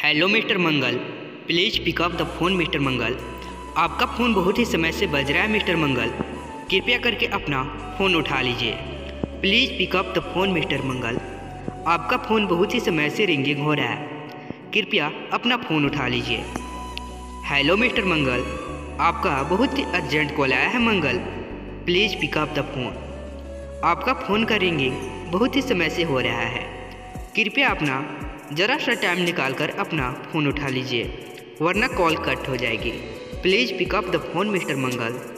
Hello mister Mangal, please pick up the phone mister Mangal. आपका phone बहुत ही समय से बज रहा है मिस्टर मंगल, कृपया करके अपना फ़ोन उठा लीजिए। Please pick up the phone mister Mangal. आपका फ़ोन बहुत ही समय से रिंगिंग हो रहा है, कृपया अपना फ़ोन उठा लीजिए। हेलो मिस्टर मंगल, आपका बहुत ही अर्जेंट कॉल आया है Mangal, please pick up the phone. आपका फ़ोन का रिंगिंग बहुत ही समय से हो रहा है, कृपया अपना ज़रा सा टाइम निकाल कर अपना फ़ोन उठा लीजिए, वरना कॉल कट हो जाएगी। Please pick up the phone mister Mangal.